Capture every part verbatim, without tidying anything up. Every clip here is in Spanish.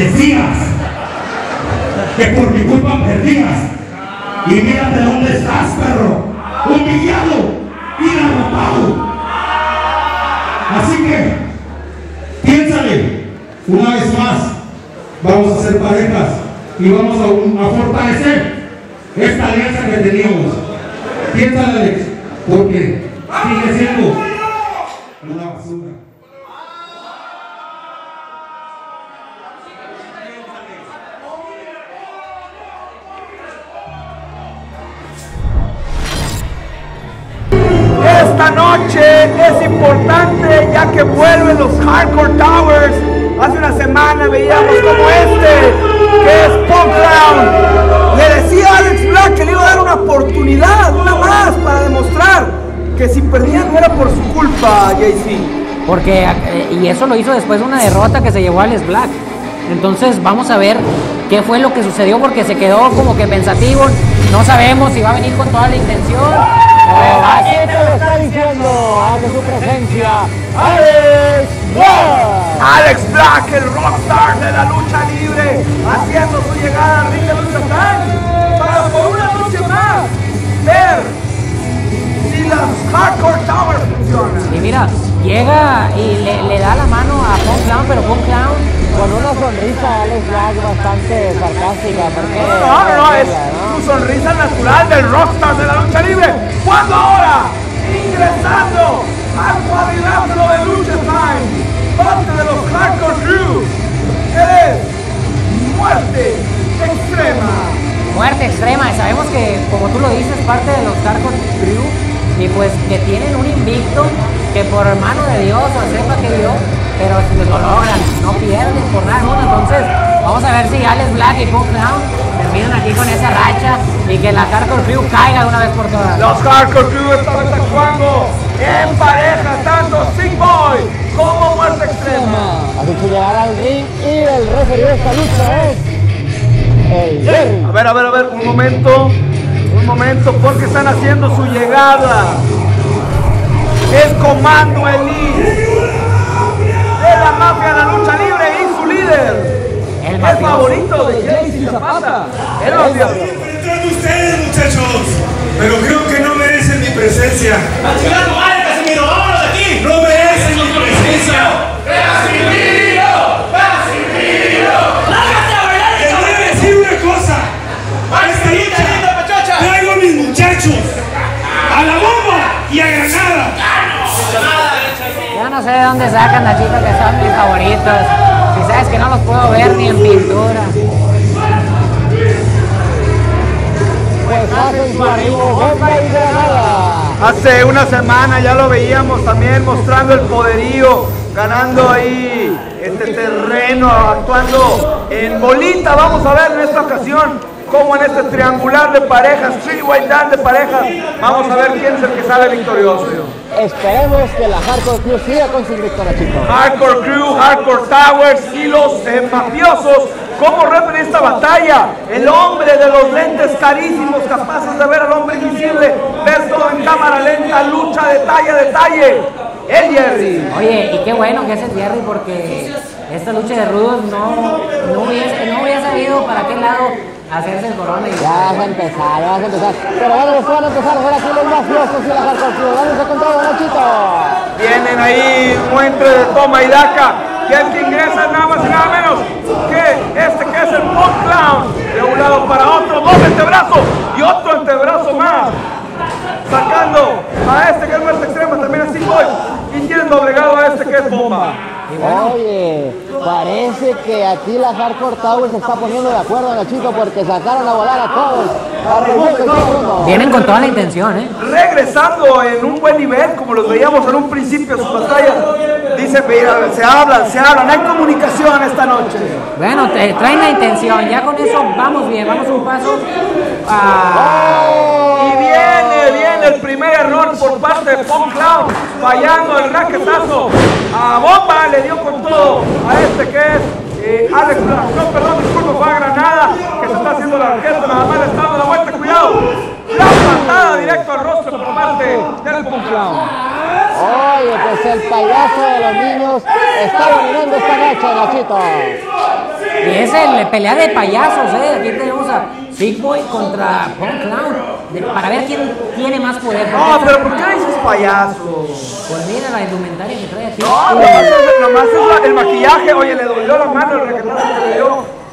decías que por mi culpa perdías. Y mírate dónde estás, perro. Humillado y derrotado. Así que, piénsale una vez más. Vamos a ser parejas y vamos a, a fortalecer esta alianza que teníamos. Piénsale, Alex, porque sigue siendo una basura. Esta noche es importante ya que vuelven los Hardcore Towers. Hace una semana veíamos como este, que es Punk Clown. Le decía a Alex Black que le iba a dar una oportunidad, una más, para demostrar que si perdían no era por su culpa, Jay-Z. Porque, y eso lo hizo después de una derrota que se llevó a Alex Black. Entonces vamos a ver qué fue lo que sucedió, porque se quedó como que pensativo. No sabemos si va a venir con toda la intención. Así te lo está diciendo ante su presencia Alex Black. Alex Black, el rockstar de la lucha libre, haciendo su llegada al ring de Lucha para por una noche más ver si las Hardcore Towers funcionan. Y mira, llega y le, le da la mano a Punk Clown, pero Punk Clown con una sonrisa Alex Black bastante sarcástica. Porque no, no, no, no, es ¿no? su sonrisa natural del rockstar de la lucha libre. Cuando ahora, ingresando al cuadrilátero de Lucha Time, parte de los Hardcore Crew, es Muerte Extrema. Muerte Extrema, y sabemos que, como tú lo dices, parte de los Hardcore Crew, y pues que tienen un invicto que por mano de Dios o sepa que Dios, pero si lo logran, no pierden por nada uno. Entonces vamos a ver si Alex Black y Punk Clown terminan aquí con esa racha y que la Hardcore Crew caiga de una vez por todas. Los Hardcore Crew estaban actuando en pareja, tanto Sick Boy como Muerte Extrema. Así que llegar al ring y el referee de esta lucha es el Jerry. A ver, a ver, a ver, un momento, un momento, porque están haciendo su llegada. El Comando Elite de la mafia de la lucha libre y su líder, el, el favorito de Jay-Z Zapata. El mafioso. Detrás de ustedes, muchachos, pero creo que no merecen mi presencia. ¡Chingando madre, Casimiro! ¡Vámonos de aquí! No merecen mi presencia. ¡Casimiro! ¡Casimiro! ¡Lárgate a bailar! Les voy a decir una cosa. A esta lucha traigo a mis muchachos a la bomba y a Granada. Yo no sé de dónde sacan a chicos que son mis favoritos. Si sabes que no los puedo ver ni en pintura. Pues hacen su arribo bomba y Granada. Hace una semana ya lo veíamos también mostrando el poderío, ganando ahí este terreno, actuando en bolita. Vamos a ver en esta ocasión como en este triangular de parejas, Street White Dan de parejas, vamos a ver quién es el que sale victorioso. Esperemos que la Hardcore Crew siga con su victoria, chicos. Hardcore Crew, Hardcore Towers y los eh, mafiosos, como referee esta batalla, el hombre de los lentes carísimos, capaces de ver al hombre invisible, ver todo en cámara lenta, lucha detalle a detalle, el Jerry. Oye, y qué bueno que es el Jerry, porque esta lucha de rudos no, no, hubiese, no hubiera sabido para qué lado hacerse el corona. Y... Ya vas a empezar, ya vas a empezar. Pero bueno, después van a empezar a ver aquí los mafiosos y la Hardcore Crew. Vamos a contar, Nachito. Vienen ahí un entre de toma y daca. Y el que ingresa nada más y nada menos que este que es el Punk Clown. De un lado para otro, dos antebrazos y otro antebrazo más. Sacando a este que es Muerte Extrema, también es Sick Boy. Y tienen doblegado a este que es Bomba. Oye, parece que aquí la Hardcore Tower se está poniendo de acuerdo, Nachito, porque sacaron a volar a todos. Vienen con toda la intención, ¿eh? Regresando en un buen nivel, como los veíamos en un principio de su batalla. Dice, mira, se hablan, se hablan, hay comunicación esta noche. Bueno, te traen la intención, ya con eso vamos bien, vamos un paso. Ah. Y viene, viene el primer error por parte de Punk Clown, fallando el raquetazo a Bomba, le dio con todo a este que es eh, Alex Black. No, perdón, disculpa, fue a Granada, que se está haciendo la orquesta, nada más le está dando la vuelta, cuidado. La patada directo al rostro por parte del Punk Clown. Oye, pues el payaso de los niños está dominando esta noche, Nachito. Y es el pelea de payasos, ¿eh? Aquí tenemos a Sick Boy contra Punk Clown. De, para ver quién tiene más poder. No, pero ¿por qué dices payaso? Pues mira la indumentaria que trae aquí. No, nomás es, nomás es la- el maquillaje. Oye, le dolió la mano el raquetazo que le dio.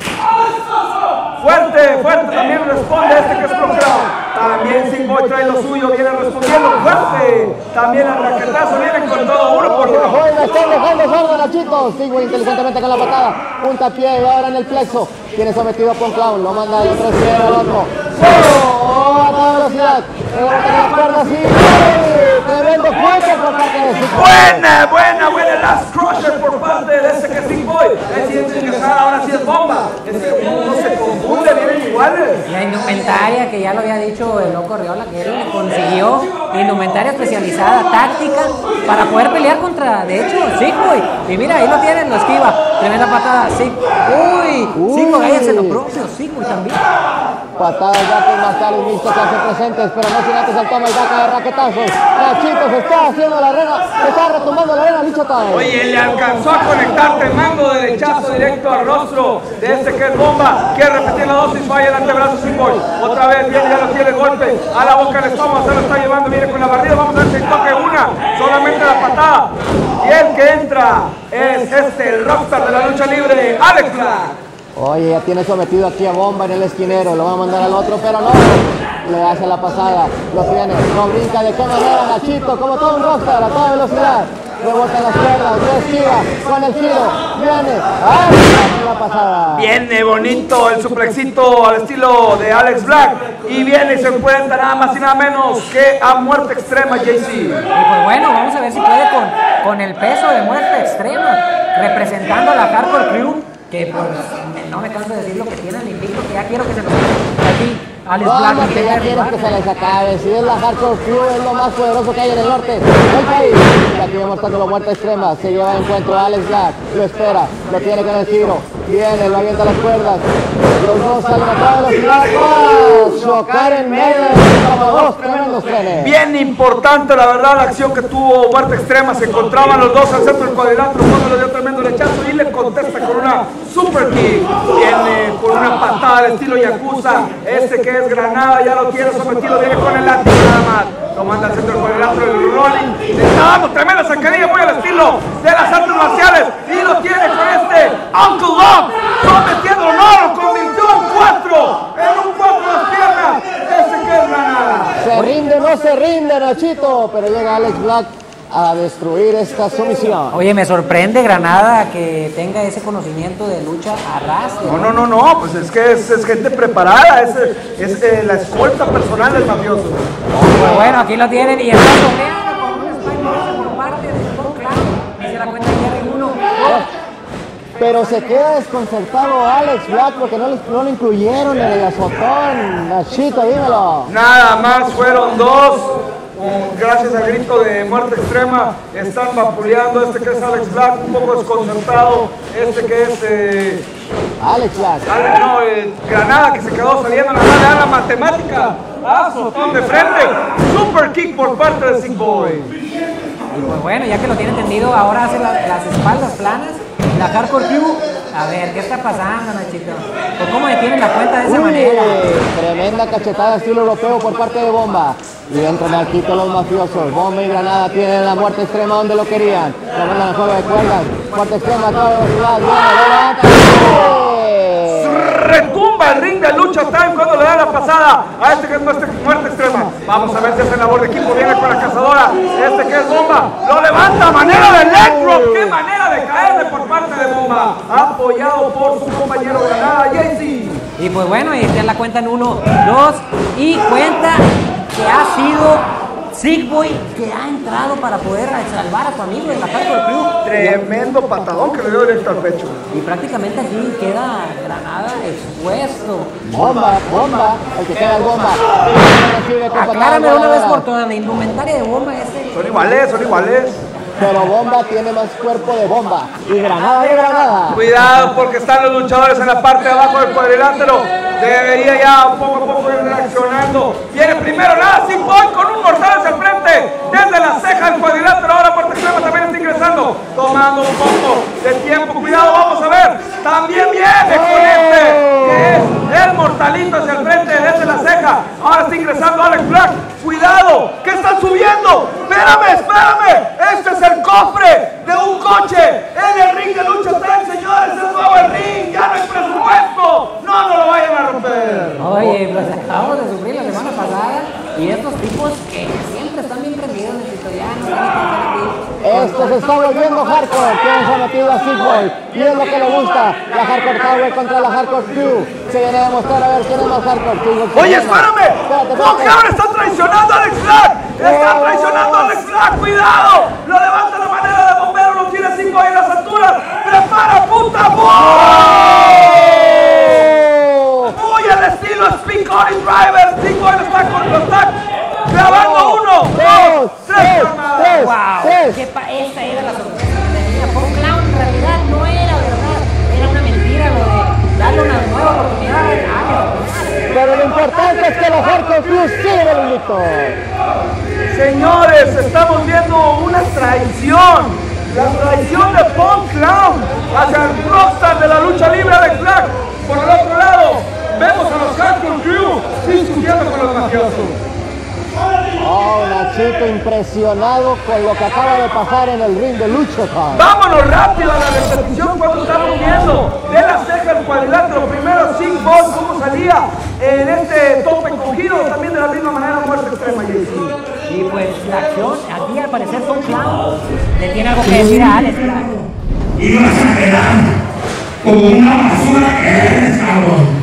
Fuerte, fuerte, también responde este que es Punk Clown. También Sick Boy trae lo suyo, viene respondiendo fuerte. También el raquetazo viene con todo uno por uno. Oiga, están dejando sordo, Nachito. Sigo inteligentemente con la patada. Punta pie y ahora en el plexo. Tiene sometido a Punk Clown. Lo manda de otro extremo al otro. ¡Oh! A toda velocidad. Rebota la cuerda así. Tremendo fuerte por parte de Sick Boy. Buena, buena, buena Last Crusher por parte de ese que es Sick Boy. Es identificar, ahora sí es bomba. Ese no se confunde, vienen iguales. La indumentaria que ya lo había dicho el loco Riola, que él le consiguió indumentaria especializada, táctica, para poder pelear contra, de hecho, Sick Boy. Y mira, ahí lo tienen, lo esquiva. Tremenda patada, Sick. Uy, Uy. Sick Boy, hace lo propio, Sick Boy también. Patadas gatos más tarde mixto que hacen presentes, pero no sin antes el toma y daca de raquetazos. Nachito se está haciendo la arena, se está retumbando la arena, Licho Time. Oye, le alcanzó a conectar tremendo derechazo directo al rostro de este que es bomba. Quiere repetir la dosis, falla el antebrazo Sick Boy. Otra vez viene, ya lo tiene el golpe a la boca del estómago, se lo está llevando, viene con la barrida. Vamos a ver si toque una, solamente la patada. Y el que entra es este, el rockstar de la lucha libre, Alex Black. Oye, ya tiene sometido aquí a Bomba en el esquinero, lo va a mandar al otro, pero no. Le hace la pasada, lo tiene, no brinca de qué manera, Nachito, como todo un rockstar, a toda velocidad. Rebota en las cuerdas, lo esquiva, con el giro, viene, ¡ay! La pasada. Viene bonito el suplexito al estilo de Alex Black. Y viene y se encuentra nada más y nada menos que a muerte extrema, J C. Y pues bueno, vamos a ver si puede con, con el peso de muerte extrema, representando a la Hardcore Crew, que pues me- no me canso de decir lo que tienen invicto, que ya quiero que se lo aquí. Alex Black ¿Cómo y que tenga ya que quieres que se derribarme. les acabe? Si es la Hardcore Crew, es lo más poderoso que hay en el norte del país. Y aquí vemos la muerte extrema, se lleva de encuentro a Alex Black, lo espera, lo tiene con el giro, viene, lo avienta a las cuerdas. Los dos salen a toda velocidad, ¡ah! Chocar en medio como dos tremendos trenes. Bien importante, la verdad, la acción que tuvo muerte extrema. Se encontraban los dos al centro del cuadrilátero. Uno le dio tremendo lechazo y le contesta con una super kick. Viene con una patada al estilo Yakuza. Este que es Granada ya lo tiene sometido. Viene con el látigo nada más. Lo manda al centro del cuadrilátero, el rolling. Le está dando tremenda sacadilla muy al estilo de las artes marciales. Y lo tiene con este Uncle Love. Sometiéndolo, no, lo convirtió en cuatro. En un cuatro de las piernas. Ese que es Granada. Se rinde, no se rinde, Nachito, pero llega Alex Black a destruir esta sumisión. Oye, me sorprende Granada que tenga ese conocimiento de lucha a ras. No, no, no, no, pues es que es, es gente preparada, es, es eh, la escolta personal del mafioso. Pues bueno, aquí lo tienen y está soleado con un spike por parte de Punk Clown. Dice la cuenta de Jerry uno. Pero se queda desconcertado Alex Black porque no, les- no lo incluyeron en el azotón. Nachito, dímelo. Nada más fueron dos. Gracias al grito de muerte extrema, están vapuleando. Este que es Alex Black, un poco desconcertado. Este que es eh, Alex Black. Ale- no, eh, Granada, que se quedó saliendo nada más, le da la matemática. Azotón de frente. Super kick por parte de Sick Boy. Y pues bueno, ya que lo tiene entendido, ahora hace la- las espaldas planas. La Hardcore Crew. A ver, ¿qué está pasando, Nachito? ¿O cómo detienen la cuenta de esa Uy, manera? tremenda cachetada estilo europeo por parte de Bomba. Y entran al quito los mafiosos. Bomba y Granada tienen la muerte extrema donde lo querían. Lo mandan al juego de cuerdas. Muerte extrema a toda velocidad. Viene, lo levanta. ¡Sí! Retumba el ring de Lucha Time cuando le da la pasada a este que es muerte, muerte extrema. Vamos a ver si hace labor de equipo. Viene con la cazadora. Este que es Bomba. Lo levanta a manera de leg drop. ¡Qué manera de caerle por parte de Bomba! Apoyado por su compañero Granada, J C. Y pues bueno, y está la cuenta en uno, dos, y cuenta que ha sido Sick Boy que ha entrado para poder salvar a su amigo de la Hardcore Crew. Tremendo patadón que le dio directo al pecho. Y prácticamente aquí queda Granada expuesto. Bomba, bomba. El que queda es Bomba. Recibe con patada Aclárame de una vez voladora. por todas, la indumentaria de Bomba es el... Son iguales, son iguales. Pero Bomba tiene más cuerpo de Bomba. Y Granada de Granada. Cuidado porque están los luchadores en la parte de abajo del cuadrilátero. Debería ya poco a poco ir reaccionando. Viene primero nada, Sick Boy con un mortal hacia el frente. Desde la ceja del cuadrilátero. Ahora Muerte Extrema también está ingresando. Tomando un poco de tiempo. Cuidado, vamos a ver. también viene con este, que es el mortalito hacia el frente, desde la ceja. Ahora está ingresando Alex Black. Cuidado, que están subiendo. Espérame, espérame. Este es el cofre de un coche en el ring de lucha time, señores. Es nuevo el ring, ya no hay presupuesto. No, no lo vayan a romper. Oye, pues acabamos de sufrir la semana pasada y estos tipos que siempre están bien prendidos en el tutorial, no saben qué hacer aquí. Esto se está volviendo hardcore. Tienen sometido a Sick Boy y es lo que le gusta. La Hardcore Tower contra la Hardcore Crew. Se viene a demostrar a ver quién es más hardcore. Oye, espérame. Punk Clown está traicionando a Alex Black. Está traicionando a Alex Black. Cuidado. Lo levanta de manera de bombero. Lo tira cinco ahí en las alturas. Prepara, puta. Muy al estilo Spin Cutting Driver. cinco ahí está con los tacos. Grabando uno, dos, tres. Wow, qué pa esa era la sorpresa que tenía. Punk Clown en realidad no era verdad, era una mentira lo de darle una nueva oportunidad a Alex. Pero lo importante es que los Hardcore Crew siguen el invicto. Señores, estamos viendo una traición. La traición de Punk Clown hacia el rockstar de la lucha libre Alex Black. Por el otro lado, vemos a los Hardcore Crew discutiendo con los mafiosos. Oh, Nachito impresionado con lo que acaba de pasar en el ring de Lucha Time. Vámonos rápido a la repetición cuando estamos viendo de la ceja al cuadrilátero. Primero Sick Boy, cómo salía en este tope encogido, también de la misma manera muerte extrema. Y pues la acción, aquí al parecer Punk Clown le tiene algo que decir a Alex Black. Y vas a quedar como una basura que eres, cabrón.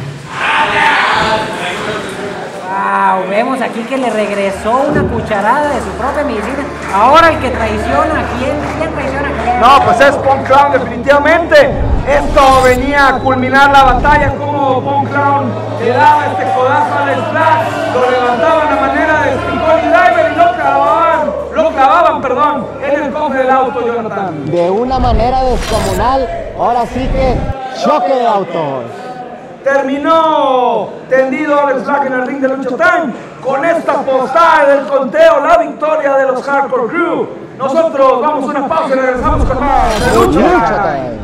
Wow, vemos aquí que le regresó una cucharada de su propia medicina. Ahora el que traiciona, ¿quién? ¿Quién traiciona a quién? No, pues es Punk Clown definitivamente. Esto venía a culminar la batalla, como Punk Clown le daba este codazo a Alex Black, lo levantaban a manera de Spin Driver y lo clavaban, lo clavaban, perdón, en el cofre del auto, Jonathan. De una manera descomunal, ahora sí que choque de autos. Terminó tendido Alex Black en el ring de Lucha Time con esta postada del conteo, la victoria de los Hardcore Crew. Nosotros vamos a una pausa y regresamos con más de Lucha Time.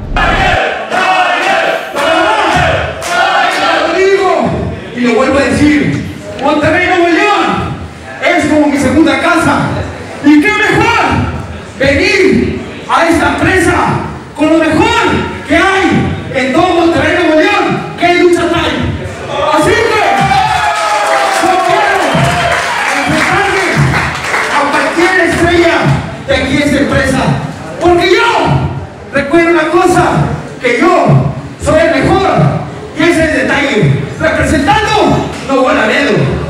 Lo digo y lo vuelvo a decir, Monterrey, Nuevo León es como mi segunda casa. Y qué mejor venir a esta empresa con lo mejor que hay en todo Monterrey, Nuevo León, que hay Lucha Time. Así que yo quiero enfrentarme a cualquier estrella de aquí esta empresa, porque yo recuerdo una cosa, que yo soy el mejor, y ese es el detalle, representando Nuevo Laredo.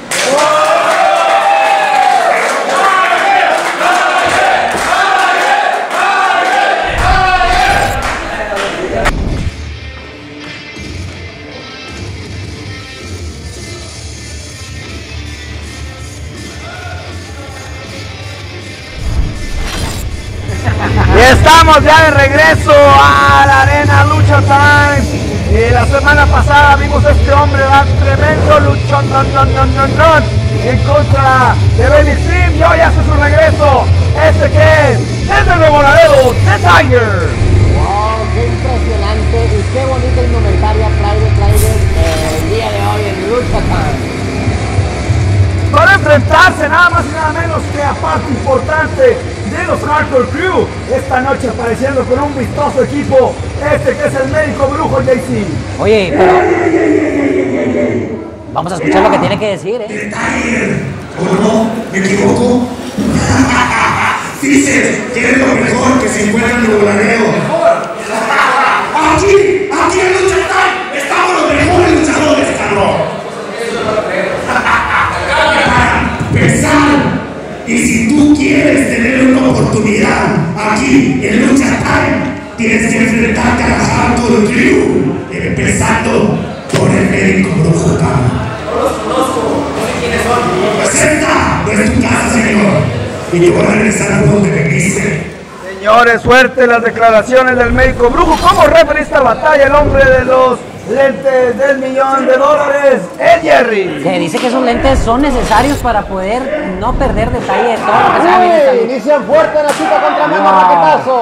Y estamos ya de regreso a la arena Lucha Time. Y la semana pasada vimos a este hombre dar tremendo luchón no, no, no, no, no, en contra de Baby Extreme, y hoy hace su regreso. Este que es, es el Nuevo Laredo, The Tiger. Wow, qué impresionante y qué bonita indumentaria trae de Tiger el día de hoy en Lucha Time. Para enfrentarse nada más y nada menos que a parte importante de los Hardcore Crew, esta noche apareciendo con un vistoso equipo, este que es el médico brujo J C. Oye, pero vamos a escuchar lo que tiene que decir, ¿eh? Tiger, ¿o no? ¿Me equivoco? Dices que es lo mejor que se encuentra en Nuevo Laredo. Aquí, aquí en Lucha Time, estamos los mejores luchadores, cabrón. Pesar. Y si tú quieres tener una oportunidad aquí en Lucha Time, tienes que enfrentarte a la Hardcore Crew, empezando por el médico brujo. No los conozco, no sé quiénes son. Pues esta no es tu casa, señor, y yo voy a regresar a donde me viste. Señores, suerte las declaraciones del médico brujo. ¿Cómo referee esta batalla el hombre de los lentes del millón de dólares, Ed Jerry? Se dice que esos lentes son necesarios para poder no perder detalle de todo lo que sabe en esta Uy, lucha. inician fuerte Nachito contra Memo Wow. Raquetazos.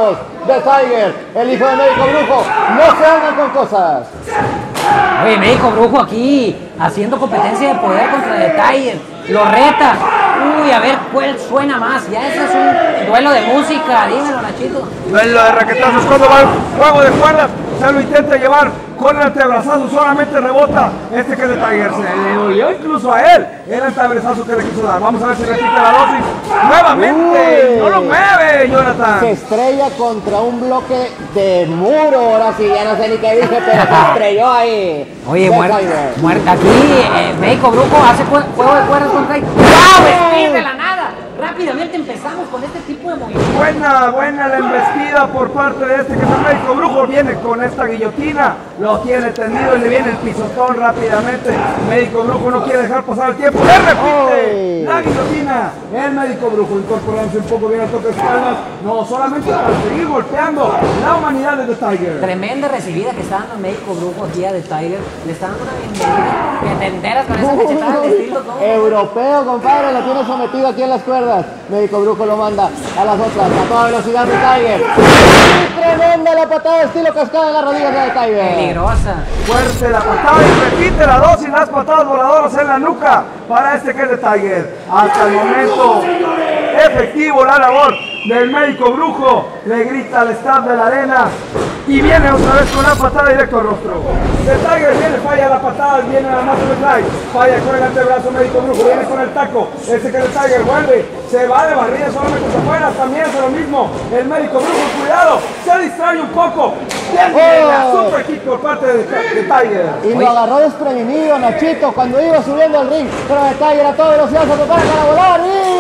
de Tiger, el hijo de Médico Brujo. No se hagan con cosas. Oye, Médico Brujo aquí haciendo competencia de poder contra The Tiger. Lo reta. Uy, a ver cuál suena más. Ya ese es un duelo de música. Dímelo, Nachito. Duelo de raquetazos cuando va el juego de cuerdas. Se lo intenta llevar con el antebrazazo, solamente rebota. Este que es de Tiger, se le dolió incluso a él el antebrazazo que le quiso dar. Vamos a ver si repite la dosis nuevamente. Uy. No lo mueve, Jonathan. Se estrella contra un bloque de muro. Ahora sí, ya no sé ni qué dije, pero se estrelló ahí. Oye, The muerta, Tiger. muerta. Aquí, eh, Médico Brujo hace jue- juego de cuerdas contra Tiger. ¡Wow! ¡Spin de la nada! Rápidamente empezamos con este tipo de movimientos. Buena, buena la embestida por parte de este que es el Médico Brujo. Viene con esta guillotina, lo tiene tendido y le viene el pisotón rápidamente. El Médico Brujo no quiere dejar pasar el tiempo. Le repite ¡Ay! la guillotina. El Médico Brujo incorporándose un poco bien al toque de espaldas. No solamente para seguir golpeando la humanidad de The Tiger. Tremenda recibida que está dando el Médico Brujo aquí a The Tiger. Le está dando una bienvenida. Que te enteras con esa cachetada de estilo todo. Europeo, compadre, lo tiene sometido aquí en las cuerdas. Médico Brujo lo manda a las otras, a toda velocidad de Tiger. ¡Y tremenda la patada de estilo cascada en las rodillas de Tiger! Peligrosa. Fuerte la patada y repite la dosis, las patadas voladoras en la nuca para este que es de Tiger. Hasta el momento efectivo la labor del Médico Brujo. Le grita al staff de la arena y viene otra vez con la patada directo al rostro. The Tiger viene, falla la patada, viene a la masa de slide, falla con el antebrazo. Médico Brujo viene con el taco. Este que es de Tiger vuelve, se va de barrida solamente hacia afuera, también hace lo mismo. El Médico Brujo, cuidado, se distrae un poco. Viene Oh. la super kick por parte de, de Tiger. Y lo agarró desprevenido Nachito cuando iba subiendo al ring. Pero The Tiger a toda velocidad se prepara para volar. ¡Y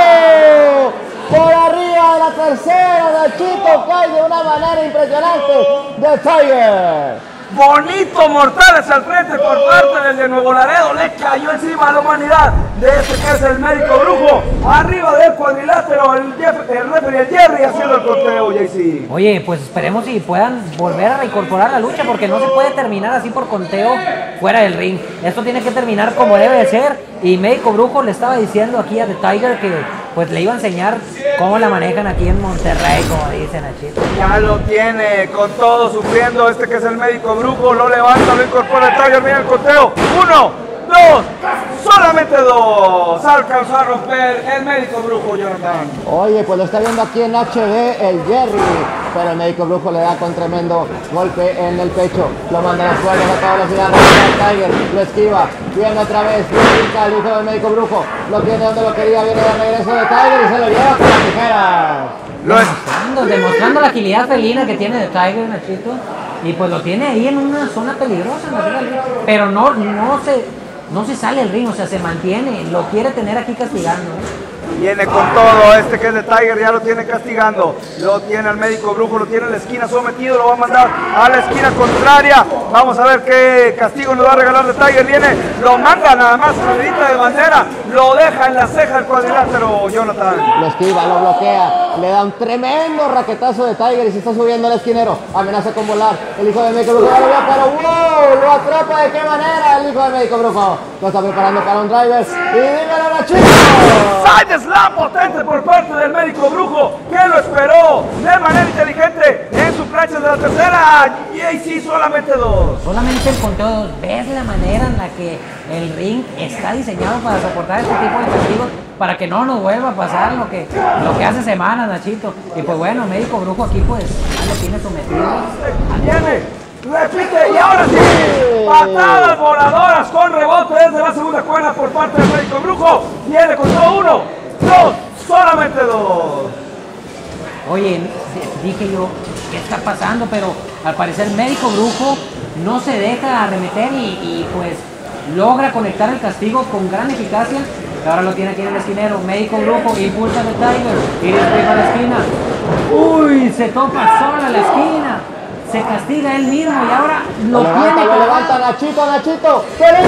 ¡oh! Por arriba de la tercera, Nachito cae de una manera impresionante The Tiger. Bonito mortal hacia el frente por parte del de Nuevo Laredo. Le cayó encima a la humanidad de este que es el Médico Brujo. Arriba del cuadrilátero, el, Jeff, el referee, el Jerry haciendo el conteo, J C. Oye, pues esperemos si puedan volver a reincorporar la lucha porque no se puede terminar así por conteo fuera del ring. Esto tiene que terminar como debe de ser. Y Médico Brujo le estaba diciendo aquí a The Tiger que pues le iba a enseñar cómo la manejan aquí en Monterrey, como dicen Nachito. Ya lo tiene con todo sufriendo este que es el Médico Brujo. Lo levanta, lo incorpora el Tiger, mira el conteo. Uno, dos, solamente dos. Alcanzó a romper el Médico Brujo, Jonathan. Oye, pues lo está viendo aquí en H D el Jerry. Pero el Médico Brujo le da con tremendo golpe en el pecho. Lo manda a las cuerdas a toda velocidad. El Tiger lo esquiva. Viene otra vez. Viene el hijo del Médico Brujo. Lo tiene donde lo quería. Viene de regreso de Tiger y se lo lleva con las tijeras. Lo es. Demostrando, demostrando la agilidad felina que tiene The Tiger, Nachito. Y pues lo tiene ahí en una zona peligrosa, Nachito. Pero no, no se, no se sale el ring, o sea, se mantiene. Lo quiere tener aquí castigando, ¿eh? Viene con todo, este que es de Tiger ya lo tiene castigando, lo tiene al Médico Brujo, lo tiene en la esquina sometido, lo va a mandar a la esquina contraria. Vamos a ver qué castigo nos va a regalar de Tiger. Viene, lo manda nada más a la grita de bandera, lo deja en la ceja del cuadrilátero, Jonathan. Lo esquiva, lo bloquea. Le da un tremendo raquetazo de Tiger y se está subiendo al esquinero. Amenaza con volar. El hijo del Médico Brujo ya lo vio, pero ¡wow! Lo atrapa de qué manera el hijo del Médico Brujo. Lo está preparando para un driver. Y dímelo, Nachito. Side slam potente por parte del Médico Brujo, que lo esperó de manera inteligente en su plancha de la tercera. Y ahí sí, solamente dos. Solamente el conteo de dos. ¿Ves la manera en la que el ring está diseñado para soportar este tipo de castigos? Para que no nos vuelva a pasar lo que, lo que hace semanas, Nachito. Y pues bueno, Médico Brujo aquí pues ya lo tiene sometido. Viene, repite y ahora sí. Patadas voladoras con rebote desde la segunda cuerda por parte del Médico Brujo. Viene con todo uno, dos, solamente dos. Oye, dije yo, ¿qué está pasando? Pero al parecer Médico Brujo no se deja arremeter y, y pues logra conectar el castigo con gran eficacia. Ahora lo tiene aquí en el esquinero. Médico Brujo impulsa al Tiger y después a la esquina. Uy, se topa sola la esquina. Se castiga él mismo y ahora lo, Lo levanta, tiene. lo levanta, Nachito, Nachito.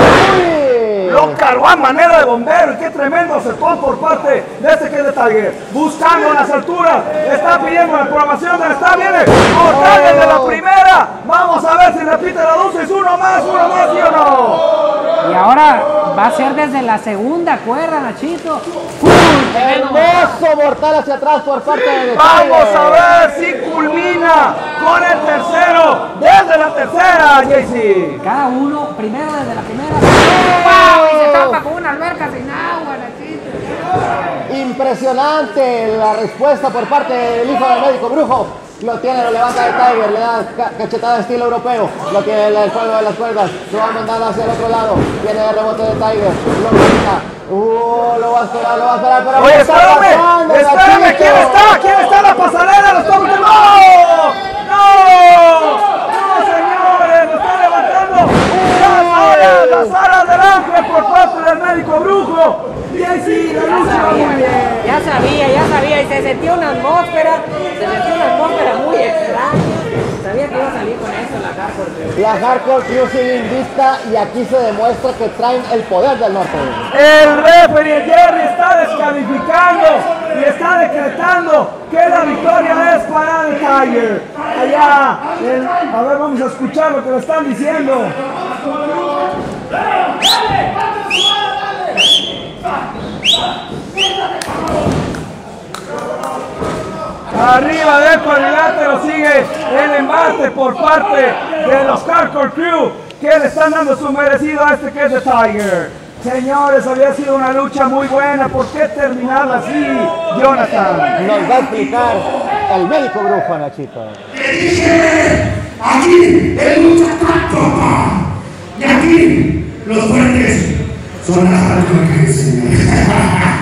¡Qué Lo cargó a manera de bombero y qué tremendo acercón por parte de este que es de Tiger. Buscando las alturas, está pidiendo la programación del está viene. Mortal desde la primera. Vamos a ver si repite la dosis. Uno más, uno más, ¿sí o no? Y ahora va a ser desde la segunda cuerda, Nachito. Hermoso mortal hacia atrás por parte de Vamos Tiger. a ver si culmina con el tercero desde la tercera, Jaycee. Cada uno, primero desde la primera. ¡Wow! Y se tapa con una alberca sin agua, Nachito. Impresionante la respuesta por parte del hijo del médico brujo. Lo tiene, lo levanta de Tiger, le da ca cachetada de estilo europeo. Lo tiene el, el juego de las cuerdas. Lo va mandando hacia el otro lado. Viene el rebote de Tiger. Lo manda. Uh, lo va a esperar, lo va a esperar. Pero Oye, está espérame, pasando, espérame, Nachito. ¿quién está? ¿Quién está en la pasarela? ¡Lo estamos viendo! ¡No! ¡No! ¡No, señores! ¡Lo está levantando! ¡Las alas! ¡Las alas del ángel por parte del médico brujo! Y ahí sí, la Ya lucha va muy sabía, bien. ya sabía, ya sabía. Y se sentía una atmósfera, se sentía una atmósfera muy extraña. Sabía que iba a salir con esto la Hardcore Crew. La Hardcore Crew sigue invicta y aquí se demuestra que traen el poder del norte. El referee Jerry está descalificando y está decretando que la victoria es para el Tiger. Allá, el- a ver, vamos a escuchar lo que le están diciendo. Arriba del cuadrilátero sigue el embate por parte de los Hardcore Crew que le están dando su merecido a este que es de Tiger. Señores, había sido una lucha muy buena. ¿Por qué terminarla así, Jonathan? Nos va a explicar el médico brujo, Nachito. Te dije, aquí el lucha tanto. Y aquí los fuertes son las Hardcore.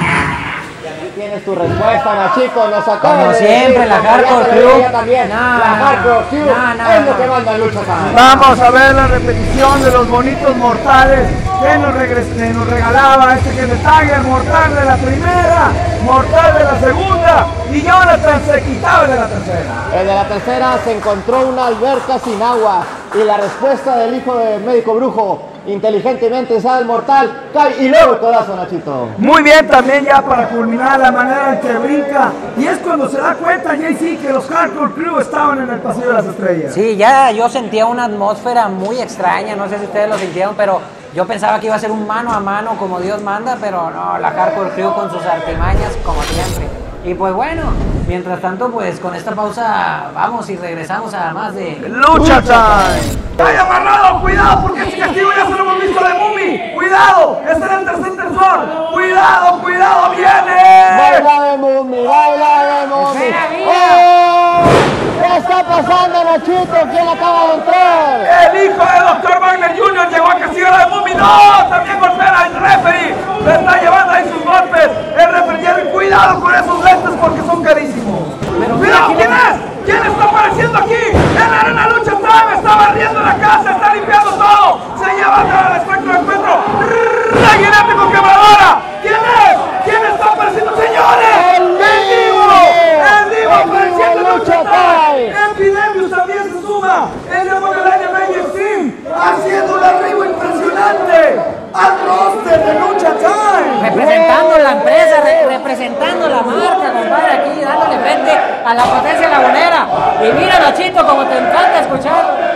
Tienes tu respuesta, Nachito, nos acaba Como de siempre, decir, la como ya Hardcore te lo Crew. decía también, No, la no, Hardcore Crew no, no, es lo no. que manda en lucha time. Vamos a ver la repetición de los bonitos mortales que nos, regres- que nos regalaba este que es de Tiger. Mortal de la primera, mortal de la segunda y Jonathan se quitaba el de la tercera. El de la tercera se encontró una alberca sin agua y la respuesta del hijo del médico brujo inteligentemente sabe el mortal, cae y luego el codazo, Nachito. Muy bien también ya para culminar la manera en que brinca. Y es cuando se da cuenta Jay-Z que los Hardcore Crew estaban en el Pasillo de las Estrellas. Sí, ya yo sentía una atmósfera muy extraña, no sé si ustedes lo sintieron, pero yo pensaba que iba a ser un mano a mano como Dios manda, pero no, la Hardcore Crew con sus artimañas como siempre. Y pues bueno, mientras tanto pues con esta pausa vamos y regresamos a más de... ¡Lucha time! ¡Ay, amarrado! ¡Cuidado! Porque este castigo ya se lo hemos visto de Mumi. ¡Cuidado! ¡Este es el tercer tensor! ¡Cuidado! ¡Cuidado! ¡Viene! Baila de Mumi, baila de Mumi. Espera, mira. ¡Oh! ¿Qué está pasando, Nachito? ¿Quién acaba de entrar? El hijo de doctor Wagner junior llegó a castigar a Mumi. ¡No! También golpea al referee. Le está llevando ahí sus golpes. El referee Jerry, cuidado con esos lentes porque son carísimos. Pero ¡Cuidado! mira, ¿Quién es? ¿Quién está apareciendo aquí? En la arena lucha time. Está barriendo la casa. Está limpiando todo. Se lleva al espectro de encuentro. ¡Reguinético quebradora! ¿Quién es? ¿Quién está apareciendo, señores? ¡El Divo! ¡El Divo ¡El apareciendo en Divo lucha Lucha time! Time! Epidemius también se suma. El demonio de Año Extreme haciendo un arribo impresionante al roster de lucha time. Representando la empresa, re- representando la marca, compadre, aquí dándole frente a la potencia lagunera. Y mira, Nachito, como te encanta escuchar.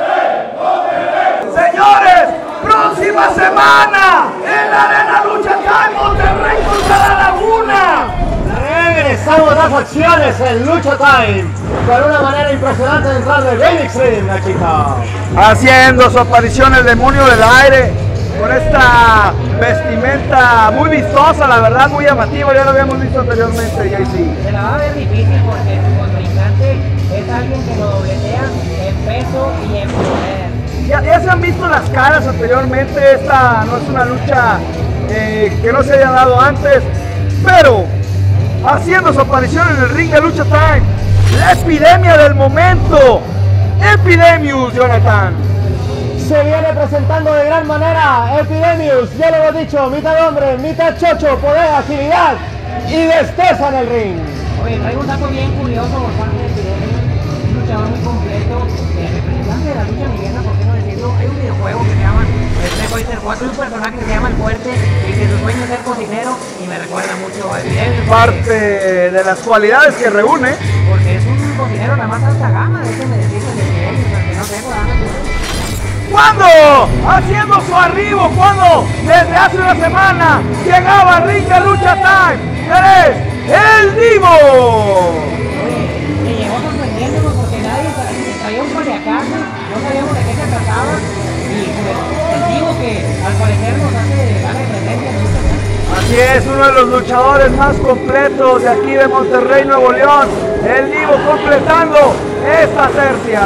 Señores, próxima semana en la arena lucha time Monterrey contra la Laguna. Regresamos a las acciones en Lucha Time con una manera impresionante de entrar de Game Extreme, Nachito. Haciendo su aparición el demonio del aire con esta vestimenta muy vistosa, la verdad muy llamativa, ya lo habíamos visto anteriormente, Jay-Z. Se la va a ver difícil porque su contrincante es alguien que lo dobletea en peso y en poder. Ya, ya se han visto las caras anteriormente, esta no es una lucha eh, que no se haya dado antes, pero haciendo su aparición en el ring de Lucha Time, la epidemia del momento, Epidemius, Jonathan. Se viene presentando de gran manera Epidemius, ya lo hemos dicho, mitad hombre, mitad chocho, poder, agilidad y destreza en el ring. Oye, traigo un dato bien curioso por parte de Epidemius, un luchador muy completo, eh, representante de la lucha liviana, ¿por qué no decirlo? Hay un videojuego que se llama Street Fighter cuatro, un personaje que se llama El Fuerte y que su sueño es ser cocinero y me recuerda mucho a Epidemius. Parte de las cualidades que reúne. Porque es un cocinero de la más alta gama, déjenme decirles de Epidemius, para que no sepa, dame tu- cuando haciendo su arribo, cuando desde hace una semana llegaba al ring de Lucha Time, él es el Divo. Me llegó sorprendiéndonos porque nadie traía un paliacazo, no sabíamos de qué se trataba y pues el Divo que al parecer nos hace ganar presencia en Lucha Time. Así es, uno de los luchadores más completos de aquí de Monterrey, Nuevo León, el Divo completando esta tercia.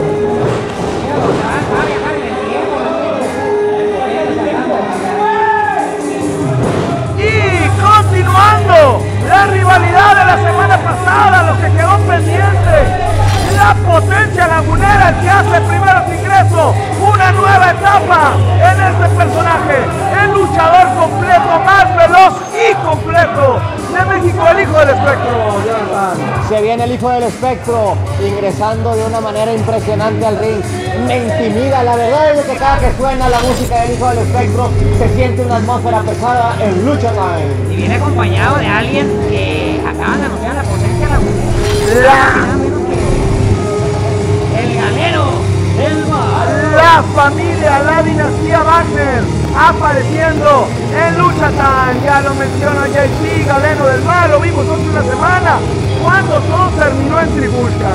Y continuando la rivalidad de la semana pasada, lo que quedó pendiente, la Potencia Lagunera, el que hace primero su ingreso, una nueva etapa en este personaje, el luchador completo, más veloz y completo de México, el Hijo del Espectro. Se viene el Hijo del Espectro ingresando de una manera impresionante al ring. Me intimida, la verdad es que cada que suena la música del Hijo del Espectro se siente una atmósfera pesada en Lucha Time. Y viene acompañado de alguien que acaban de anunciar la Potencia Lagunera. La, El Galeno del Mal. la familia, la dinastía Wagner, apareciendo en Lucha Time. Ya lo menciona J C, Galeno del Mal, lo vimos hace una semana, cuando todo terminó en Trifulca.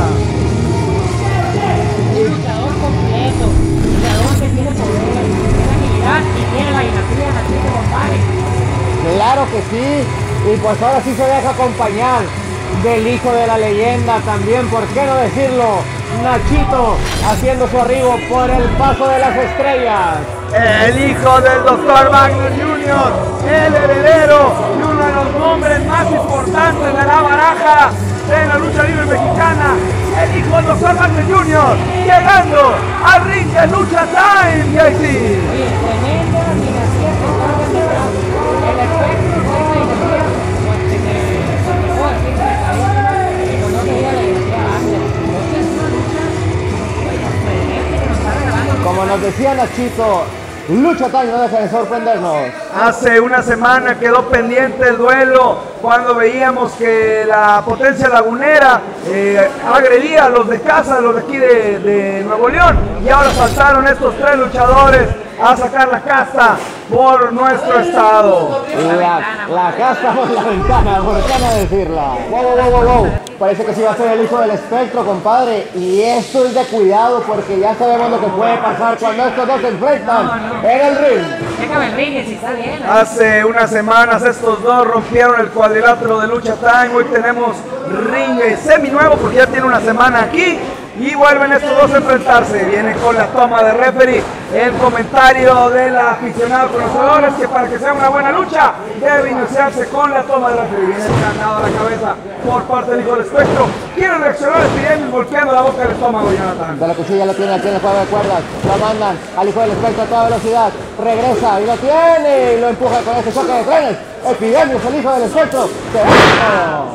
Un luchador completo, un luchador que tiene poder, tiene agilidad y tiene la dinastía de Nachito, compadre. Claro que sí, y pues ahora sí se deja acompañar del hijo de la leyenda también, ¿por qué no decirlo? Nachito haciendo su arribo por el paso de las estrellas. El hijo del doctor Wagner junior, el heredero y uno de los nombres más importantes de la baraja de la lucha libre mexicana, el hijo del doctor Wagner junior, llegando al ring de Lucha Time, J C. Oye, tremenda dinastía que está haciendo el Espectro, fue una dinastía, pues que se puedo decir que conoce a la dinastía Wagner. Porque es una lucha pues, sorprendente que nos está regalando. Como nos decía Nachito, Lucha Time no deja de sorprendernos. Hace una semana quedó pendiente el duelo cuando veíamos que la Potencia Lagunera eh, agredía a los de casa, a los de aquí de, de Nuevo León, y ahora saltaron estos tres luchadores a sacar la casta por nuestro estado. La, la casta por la ventana, ¿por qué no decirla? Wow, wow, wow, wow, wow. Parece que sí va a ser el hijo del espectro, compadre. Y esto es de cuidado porque ya sabemos lo que puede pasar cuando estos dos se enfrentan en el ring. Déjame el ring, si está bien. Hace unas semanas estos dos rompieron el cuadrilátero de Lucha Time. Hoy tenemos ring semi nuevo porque ya tiene una semana aquí. Y vuelven estos dos a enfrentarse. Viene con la toma de referee el comentario del aficionado conocedores que para que sea una buena lucha debe iniciarse con la toma de referee. Viene ganado a la cabeza por parte del Hijo del Espectro. Quieren reaccionar pidiendo y golpeando la boca del estómago, Jonathan. De la cuchilla lo tiene aquí en el juego de cuerdas. Lo mandan al Hijo del Espectro a toda velocidad. Regresa y lo tiene y lo empuja con este choque de trenes. Epidemios, el Hijo del Espectro. Se va.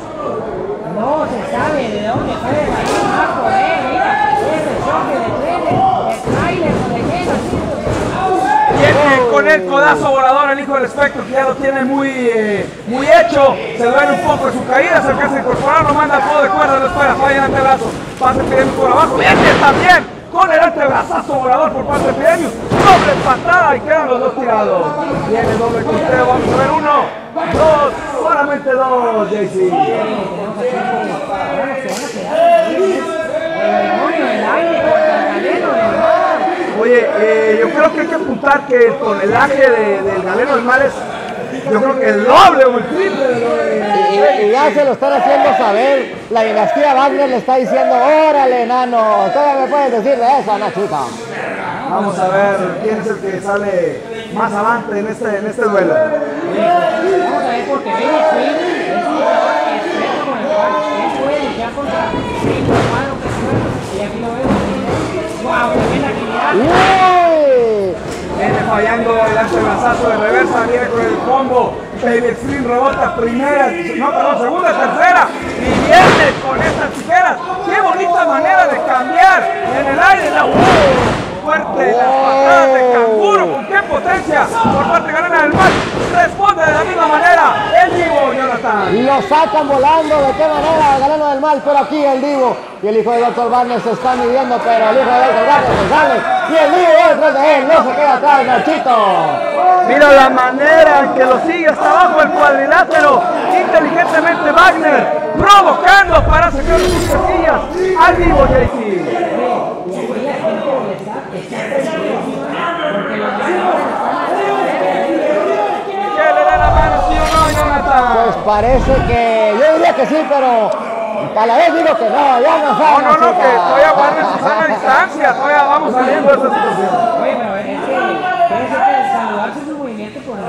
No se sabe de dónde puede salir más poder, mira, ese choque de trenes, el trailer donde llega, Viene con el codazo volador el Hijo del Espectro, que ya lo tiene muy, eh, muy hecho. Se duele un poco en su caída, se alcanza a incorporar, lo manda todo de cuerda, lo espera, falla el antebrazo, pasa Epidemius por abajo, viene también con el antebrazazo volador por parte de Epidemius, doble patada y quedan los dos tirados. Viene doble conteo, vamos a ver uno, dos, solamente dos, J C. Oye, eh, yo creo que hay que apuntar que el tonelaje de, del Galeno del Mal es, yo creo que el doble o el triple de lo de... Y, y ya se lo están haciendo saber. La dinastía Wagner le está diciendo, órale, enano, todavía me puedes decir de eso, Nachito. Vamos a ver quién es el que sale más adelante en este, en este duelo. vamos a ver porque Baby Queen es un jugador experto con el cual él puede luchar contra el cuadro que es y aquí lo veo, wow, tremenda agilidad. ¡Uy! Viene fallando el antebrazazo de reversa, viene con el combo. Baby Extreme rebota primera, no, perdón, segunda, tercera. Y viene con estas tijeras. Qué bonita manera de cambiar en el aire. La, uh, fuerte, las patadas de canguro. Con qué potencia por parte de Galeno del Mal. Responde de la misma manera el Divo, Jonathan. Lo Lo sacan volando, ¿de qué manera? Galeno del Mal, pero aquí el Divo y el hijo de doctor Barnes se están midiendo, pero el hijo de doctor Barnes se sale y el Divo va detrás de él, no se queda atrás, Nachito. Mira la manera en que lo sigue hasta abajo el cuadrilátero. Inteligentemente Wagner provocando para sacar sus casillas al Divo, J C. Pues parece que, yo diría que sí, pero a la vez digo que no, ya no No, sabe. no, no, que todavía guarden su sana distancia, todavía vamos saliendo de esta situación. Oye, pero es que, fíjense que saludarse su movimiento con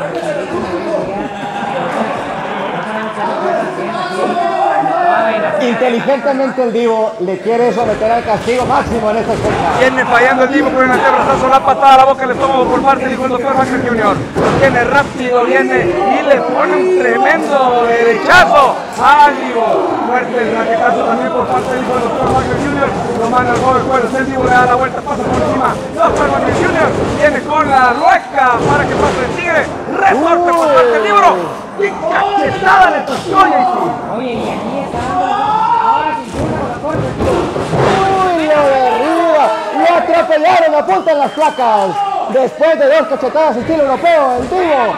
Inteligentemente el Divo le quiere someter al castigo máximo en esta fecha. Viene fallando el Divo con el antebrazazo, la patada a la boca del estómago por parte del hijo del doctor Wagner junior Viene rápido, viene y le pone un tremendo derechazo al Divo. Fuerte el raquetazo también por parte del hijo del doctor Wagner junior Lo manda al joven juez, el Divo le da la vuelta, pasa por encima. doctor Wagner junior viene con la rueca para que pase el tigre. Resorte por parte del Divo. ¡Qué cachetada le tocó, J C! Oye, y aquí está dando ahora sin duda la corte. Uy, lo derriba, lo atropellaron, apuntan las placas. Después de dos cachetadas estilo europeo, el Divo.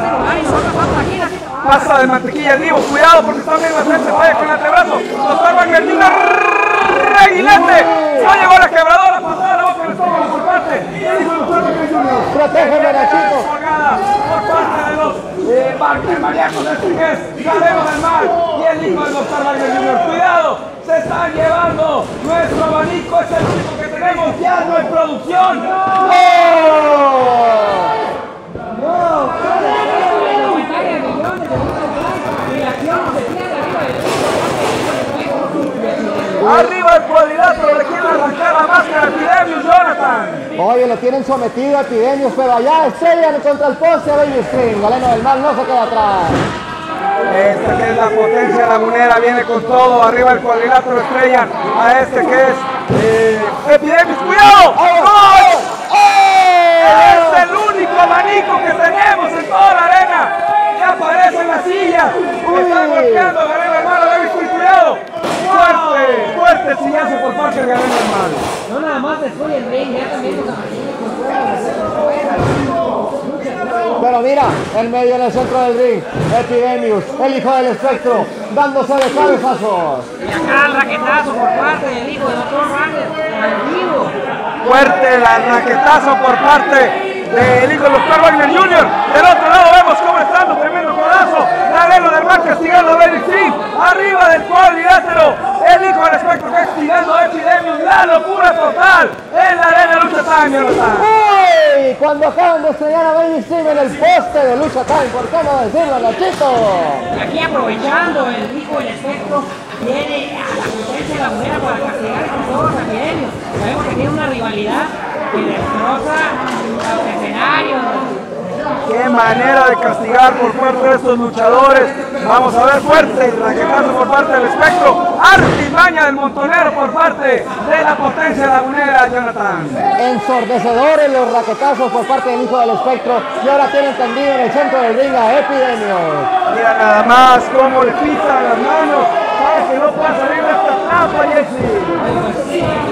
Pasa de mantequilla el Divo, cuidado porque está bien la frente, falla con el antebrazo. doctor Wagner junior reguilete. No llegó la quebradora, pasada a la boca del estómago por parte del hijo del doctor Wagner junior Protégeme, Nachito. Por parte de los eh, Wagner maníacos de Tigres, Galeno del Mal y el hijo del doctor Wagner junior Cuidado, se están llevando nuestro abanico, es el único que tenemos, ya no hay producción. Arriba el cuadrilátero, le quieren arrancar la máscara a Epidemius, Jonathan. Oye, lo tienen sometido a Epidemius, pero allá estrellan contra el poste a Baby Stream. Galeno del Mal no se queda atrás. Esta que es la potencia lagunera, viene con todo, arriba el cuadrilátero estrellan a este que es eh, Epidemius, ¡cuidado! ¡No! Es el único abanico que tenemos en toda la arena. Ya aparecen las sillas, están golpeando a Galeno del Mal, a Baby Stream, cuidado. Fuerte, fuerte el sillazo por parte de Galeno del Mal. No nada más destruye el ring, ya también los amarillos con Pero mira, en medio en el centro del ring, Epidemius, el hijo del espectro, dándose de cabezazos. y acá el raquetazo por parte del hijo del doctor Wagner, al Divo. Fuerte el raquetazo por parte del hijo del doctor Wagner junior Del otro lado vemos cómo está dando tremendo codazo. Galeno del Mal castigando a Baby Stream. Arriba del cuadrilátero. El hijo del espectro castigando a Epidemius. La locura total en la arena lucha time, Jonathan. ¡Uy! Cuando acaban de estrellar a Baby Stream en el poste de lucha time, ¿por qué no decirlo, Nachito? Y aquí aprovechando el hijo del espectro, viene a la potencia lagunera para castigar con todos los epidemios. Sabemos que tiene una rivalidad que destroza los escenarios. Qué manera de castigar por parte de estos luchadores. Vamos a ver fuerte el raquetazo por parte del espectro. Artimaña del montonero por parte de la potencia lagunera, Jonathan. Ensordecedores los raquetazos por parte del hijo del espectro y ahora tienen tendido en el centro del ring a Epidemius. Mira nada más cómo le pisan las manos para que no pueda salir de esta trampa, Jesse.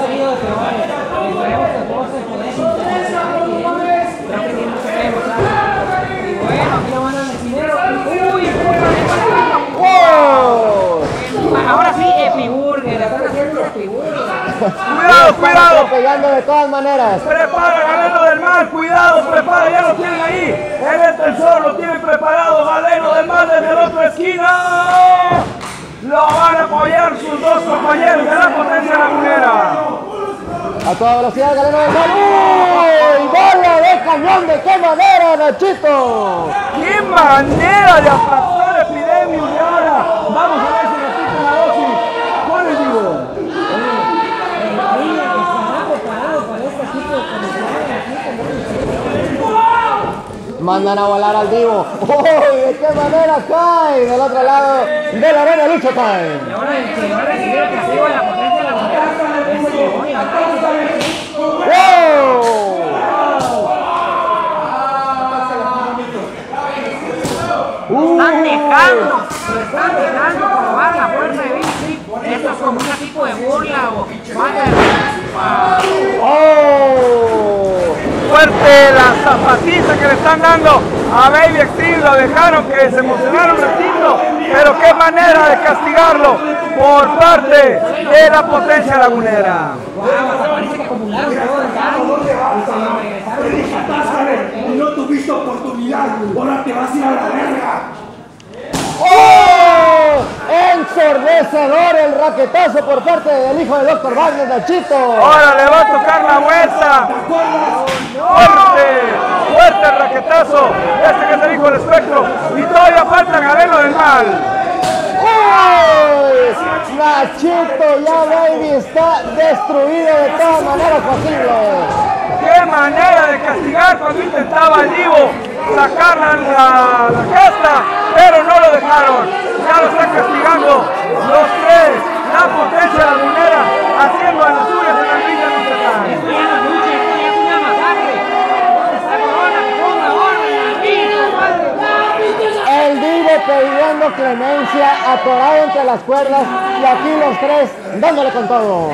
¡Wow! Ahora sí, Epiburger, están haciendo Epiburger. Cuidado, cuidado. Pegando de todas maneras. Prepara Galeno del Mal, cuidado, prepara, ya lo tienen ahí. El extensor lo tienen preparado, Galeno del Mal desde la otra esquina. Lo van a apoyar sus dos compañeros de la potencia lagunera. A toda velocidad, Galeno del Mal. ¡Uy! ¡Bola de cañón! ¿De qué manera, Nachito? ¡Qué manera de aplastar Epidemius! Y ahora vamos a ver si repiten la dosis. ¿Cuál es, digo? Mandan a volar al Divo. ¡Uy! ¿De qué manera cae? Del otro lado de la arena lucha time. Y ahora el que va a recibir el castigo de la potencia lagunera es el demonio. ¡Wow! Están dejando lo están dejando probar la fuerza de Baby Cream. Esto es como un tipo de burla o vaya. ¡Oh! Fuerte la zapatiza que le están dando a Baby Extreme, lo dejaron que se emocionaron un ratito, pero qué manera de castigarlo por parte de la Potencia Lagunera. Parece que acumularon todo el daño y se lo regresaron. No tuviste oportunidad, ahora te vas a ir a la verga. ¡Oh! Ensordecedor el raquetazo por parte del hijo de doctor Wagner, Nachito. Ahora le va a tocar la vuelta. Fuerte, fuerte el raquetazo. Este que es el hijo del espectro. Y todavía falta Galeno del Mal. ¡Uy! Nachito, ya Baby está destruido de todas maneras posibles. Qué manera de castigar cuando intentaba el Divo sacar la, la, la casta, pero no lo dejaron. Ya lo están castigando los tres. La Potencia Lagunera haciendo a las suyas en la línea de El Divo pidiendo clemencia, atorado entre las cuerdas, y aquí los tres dándole con todo.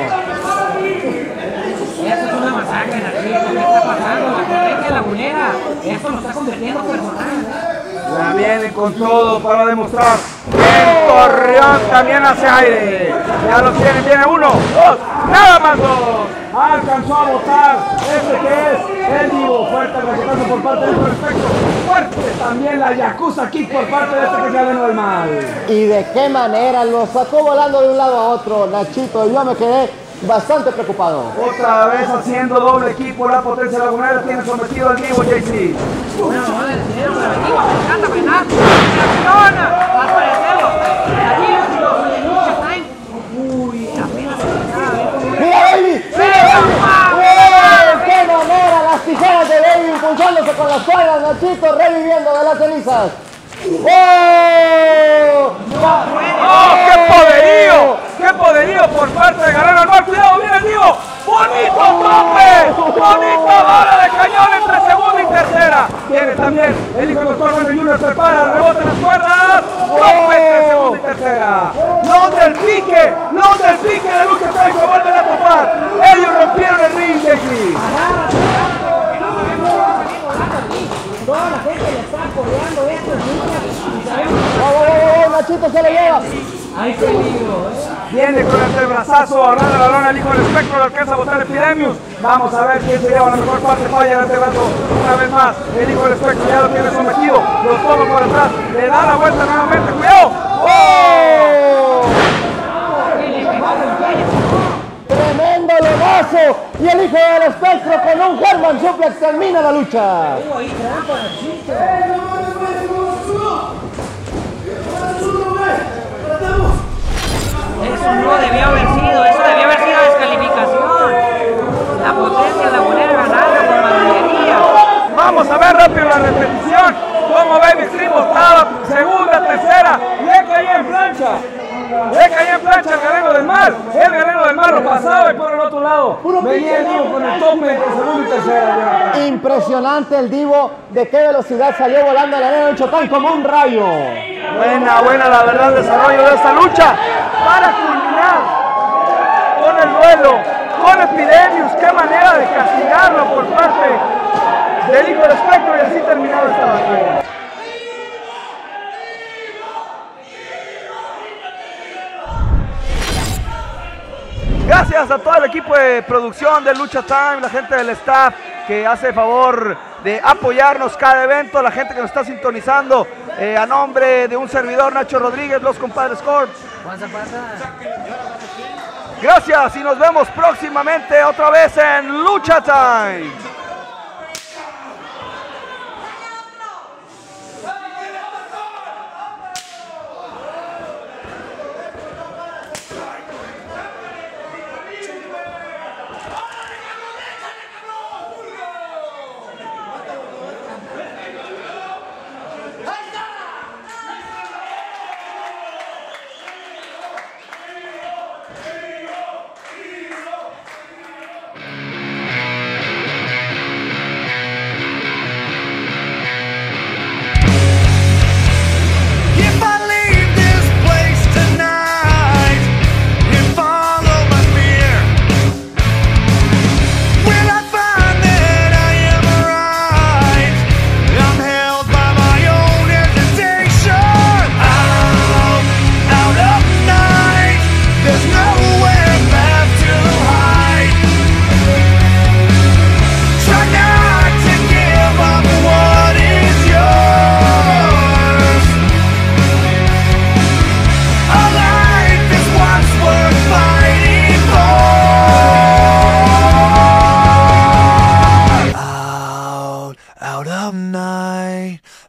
Esto es una masacre, Nachito. ¿Qué está pasando? La Potencia Lagunera. Esto lo está convirtiendo en personal. La viene con todo para demostrar que el Torreón también hace aire. Ya lo tienen, viene uno, dos, nada más dos. Alcanzó a botar este que es el Divo. Fuerte el raquetazo por parte del Perfecto. Fuerte también la Yakuza Kick por parte de este que es Galeno del Mal. Y de qué manera lo sacó volando de un lado a otro, Nachito. Yo me quedé bastante preocupado. Otra vez haciendo doble equipo, la Potencia Lagunera tiene sometido al Divo, J C. Una mamá del dinero preventivo, me encanta frenar. Reacciona, al parecerlo. Aquí los Lucha Time. Uy, apenas se empezaba a ver como una... ¡Mira, Baby! ¡Mira, Baby! ¡Oh, qué manera! Las tijeras de Baby impulsándose con las cuerdas, Nachito reviviendo de las cenizas. ¡Oh! ¡Oh, qué poderío! ¡Qué poderío por parte de Galeno del Mal! ¡Cuidado, viene el Divo! ¡Bonito tope! ¡Bonita bala de cañón entre segunda y tercera! Viene también el hijo de doctor Wagner junior prepara, rebota las cuerdas. ¡Tope entre segunda y tercera! ¡Los del pique! ¡Los del pique de Lucha Time se vuelven a topar! ¡Ellos rompieron el ring, J C! Toda la gente le está coreando esto en lucha y sabemos que... ¡Oh, oh, oh! ¡Nachito se lo lleva! ¡Hay peligro, eh! Viene con el brazazo, agarra la lona el hijo del espectro, le alcanza a botar Epidemius. Vamos a ver quién se lleva la mejor parte, falla en este brazo. Una vez más, el hijo del espectro ya lo tiene sometido, lo toma por atrás, le da la vuelta nuevamente, cuidado. ¡Oh! ¡Tremendo logazo! Y el hijo del espectro con un Herman Suplex termina la lucha. Eso no debió haber sido, eso debió haber sido descalificación. La Potencia Lagunera ganando por mayoría. Vamos a ver rápido la repetición, como Baby Extreme botaba, segunda, tercera, le caía en plancha. Le caía en plancha el Galeno del Mal. El Galeno del Mal lo pasaba y por el otro lado venía el Divo con el tope entre segunda y tercera. Impresionante el Divo, de qué velocidad salió volando el arena del Chotán como un rayo. Buena, buena la verdad el desarrollo de esta lucha para culminar con el duelo, con Epidemius. Qué manera de castigarlo por parte del hijo del espectro y así terminado esta batalla. Gracias a todo el equipo de producción de Lucha Time, la gente del staff que hace favor de apoyarnos cada evento, la gente que nos está sintonizando, eh, a nombre de un servidor, Nacho Rodríguez, los compadres Corp. Gracias y nos vemos próximamente otra vez en Lucha Time.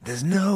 There's no